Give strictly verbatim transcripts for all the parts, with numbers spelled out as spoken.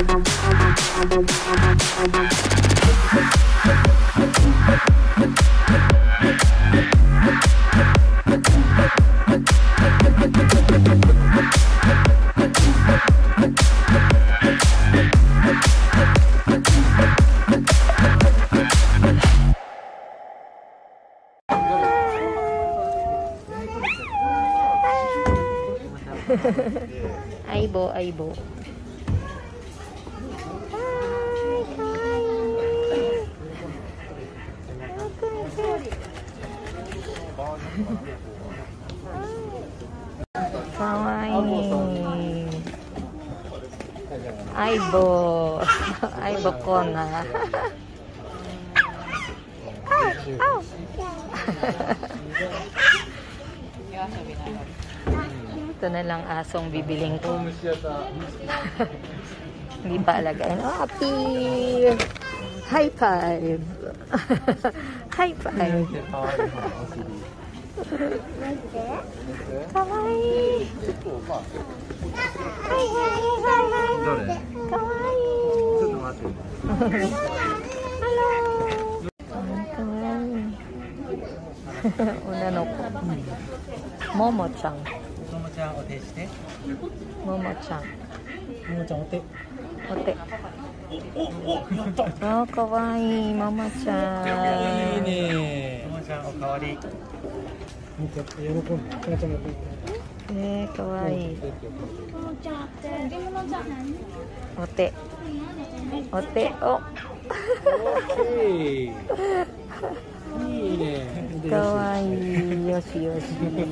Aibo, Aibo. Kawaii. Aibo. Aibo ko na. Ito na lang asong bibiling ko. Hindi pa alagayin. Oh, happy! High five! High five! Kawaii! Hi, hi, hi, hi! Kawaii! Hello! Kawaii! Una no ko. Momo-chan. ももちゃんお手して。 ももちゃん。 ももちゃんお手。 お手。あー、かわいい、ママちゃん。 いいね。ももちゃんおかわり。見て、喜んで。ももちゃんも。 えー、かわいい。お手。お手、お。 いいね。 かわいい、よしよし。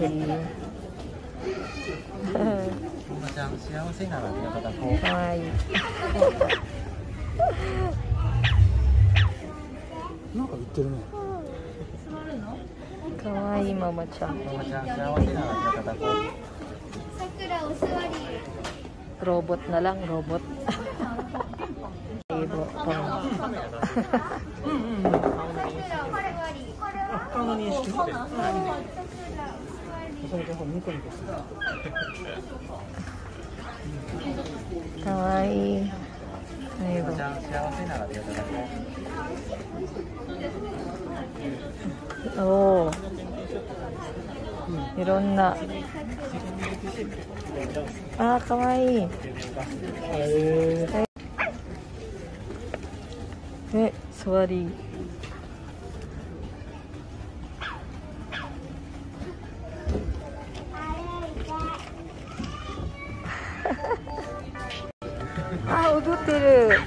ももちゃん幸せなら手を叩こう。 かわいい。 なんか言ってるね。 かわいいママちゃん。 ももちゃん幸せなら手を叩こう。 さくらお座り。 Robot na lang, robot. Ibo, pong. 顔の認識。 かわいい。 ももちゃん幸せなら手を叩こう。 おお。いろんな。あー、かわいい。え、え、座り。あ、踊ってる。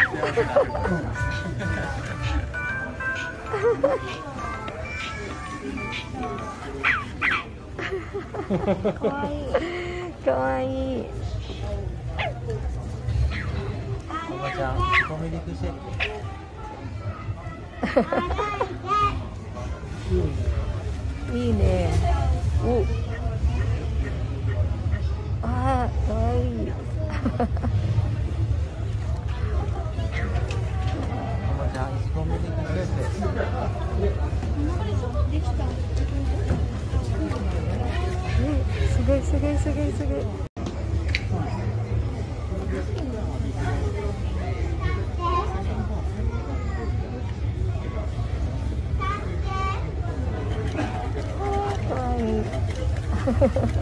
かわいい。かわいい。 ももちゃんコミュニクして。 いいね。お。あー、かわいい。 ももちゃんコミュニクして。 すごいすごいすごいすごい。かわいい。